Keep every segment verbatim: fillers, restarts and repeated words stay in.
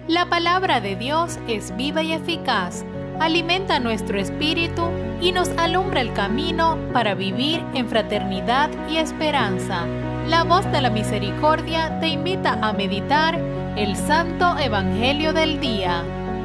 La palabra de Dios es viva y eficaz, alimenta nuestro espíritu y nos alumbra el camino para vivir en fraternidad y esperanza. La voz de la misericordia te invita a meditar el Santo Evangelio del día.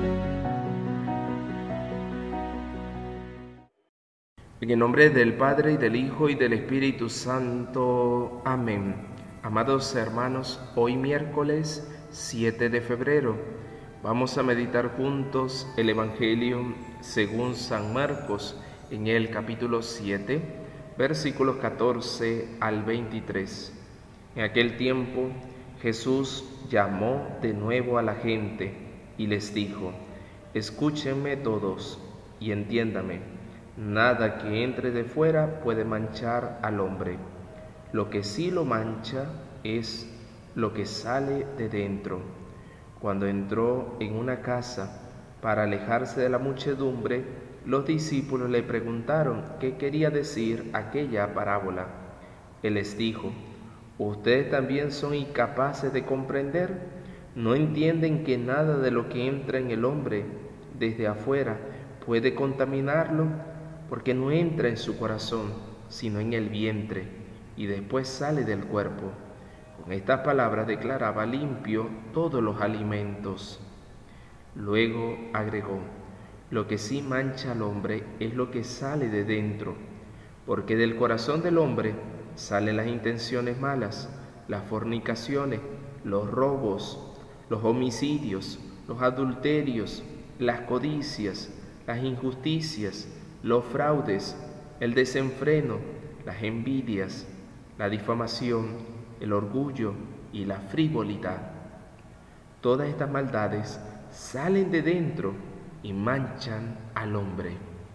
En el nombre del Padre, y del Hijo, y del Espíritu Santo. Amén. Amados hermanos, hoy miércoles siete de febrero, vamos a meditar juntos el Evangelio según San Marcos, en el capítulo siete, versículos catorce al veintitrés. En aquel tiempo, Jesús llamó de nuevo a la gente y les dijo: escúchenme todos y entiéndame. Nada que entre de fuera puede manchar al hombre. Lo que sí lo mancha es lo que sale de dentro. Cuando entró en una casa para alejarse de la muchedumbre, los discípulos le preguntaron qué quería decir aquella parábola. Él les dijo: ¿ustedes también son incapaces de comprender? ¿No entienden que nada de lo que entra en el hombre desde afuera puede contaminarlo? Porque no entra en su corazón, sino en el vientre, y después sale del cuerpo. Con estas palabras declaraba limpio todos los alimentos. Luego agregó: lo que sí mancha al hombre es lo que sale de dentro, porque del corazón del hombre salen las intenciones malas, las fornicaciones, los robos, los homicidios, los adulterios, las codicias, las injusticias, los fraudes, el desenfreno, las envidias, la difamación, el orgullo y la frivolidad. Todas estas maldades salen de dentro y manchan al hombre.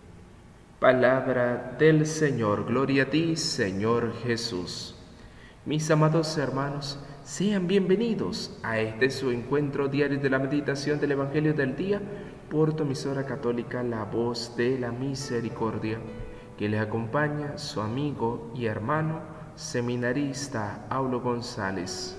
Palabra del Señor. Gloria a ti, Señor Jesús. Mis amados hermanos, sean bienvenidos a este su encuentro diario de la meditación del Evangelio del día por tu emisora católica La Voz de la Misericordia, que les acompaña su amigo y hermano seminarista Aulo González.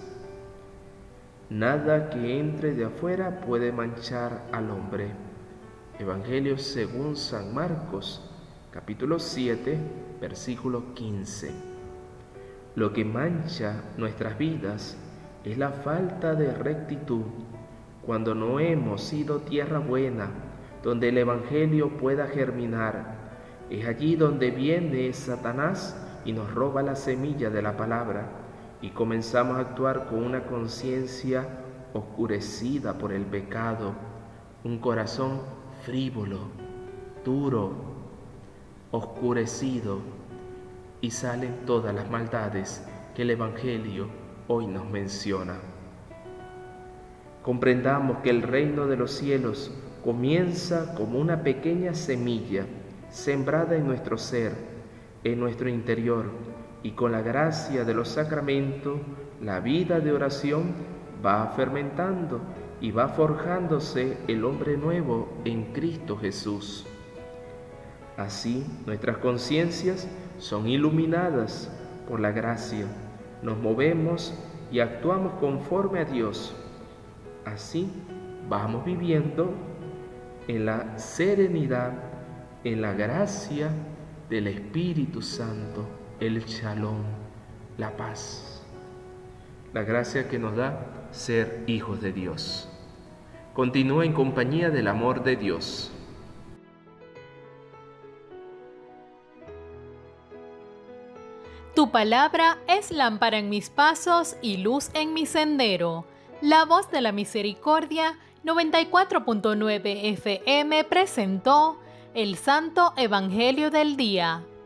Nada que entre de afuera puede manchar al hombre. Evangelio según San Marcos, capítulo siete, versículo quince. Lo que mancha nuestras vidas es la falta de rectitud, cuando no hemos sido tierra buena, donde el Evangelio pueda germinar. Es allí donde viene Satanás y nos roba la semilla de la palabra, y comenzamos a actuar con una conciencia oscurecida por el pecado, un corazón frívolo, duro, oscurecido, y salen todas las maldades que el Evangelio hoy nos menciona. Comprendamos que el reino de los cielos comienza como una pequeña semilla sembrada en nuestro ser, en nuestro interior, y con la gracia de los sacramentos, la vida de oración va fermentando y va forjándose el hombre nuevo en Cristo Jesús. Así, nuestras conciencias son iluminadas por la gracia, nos movemos y actuamos conforme a Dios. Así vamos viviendo en la serenidad, en la gracia del Espíritu Santo, el Shalom, la paz, la gracia que nos da ser hijos de Dios. Continúa en compañía del amor de Dios. Tu palabra es lámpara en mis pasos y luz en mi sendero. La Voz de la Misericordia noventa y cuatro punto nueve F M presentó el Santo Evangelio del Día.